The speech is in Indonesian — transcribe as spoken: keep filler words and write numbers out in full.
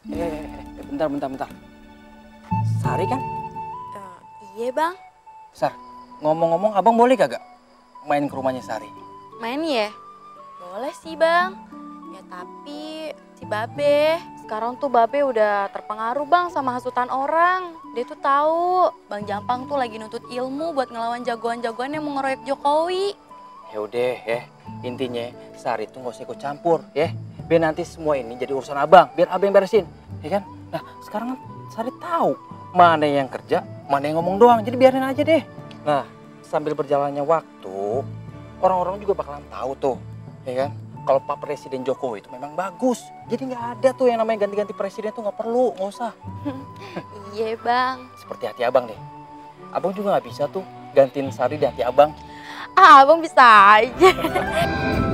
Eh, bentar, bentar, bentar. Sari kan? Uh, iya bang. Sar, ngomong-ngomong abang boleh kagak main ke rumahnya Sari? Main ya? Boleh sih bang. Ya tapi si Babe, sekarang tuh Babe udah terpengaruh bang sama hasutan orang. Dia tuh tahu Bang Jampang tuh lagi nuntut ilmu buat ngelawan jagoan-jagoan yang mau ngeroyok Jokowi. Ya udah ya, intinya Sari tuh nggak usah ikut campur ya. Biar nanti semua ini jadi urusan abang, biar abang yang beresin, ya kan? Nah sekarang kan Sari tahu mana yang kerja, mana yang ngomong doang, jadi biarin aja deh. Nah sambil berjalannya waktu, orang-orang juga bakalan tahu tuh, ya kan? Kalau Pak Presiden Jokowi itu memang bagus, jadi nggak ada tuh yang namanya ganti-ganti presiden tuh nggak perlu, nggak usah. Iya bang. Seperti hati abang deh, abang juga nggak bisa tuh gantiin Sari di hati abang. Ah abang bisa aja.